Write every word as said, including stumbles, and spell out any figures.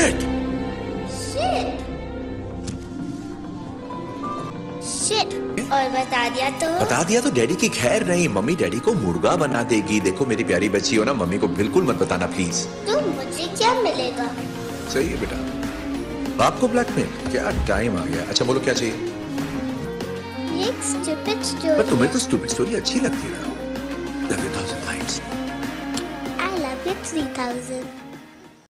Shit shit shit और बता दिया तो बता दिया तो डैडी की खैर नहीं, मम्मी डैडी को मुर्गा बना देगी। देखो मेरी प्यारी बच्ची हो ना, मम्मी को बिल्कुल मत बताना प्लीज। तो मुझे क्या मिलेगा? सही है बेटा। आपको ब्लैकमेल? क्या टाइम आ गया। अच्छा बोलो क्या चाहिए? ये एक स्टूपिड पर स्टोरी तुम्हें तो स्टूपिड स्टोरी अच्छी लगती है ना। Love you thousand times. I love you three thousand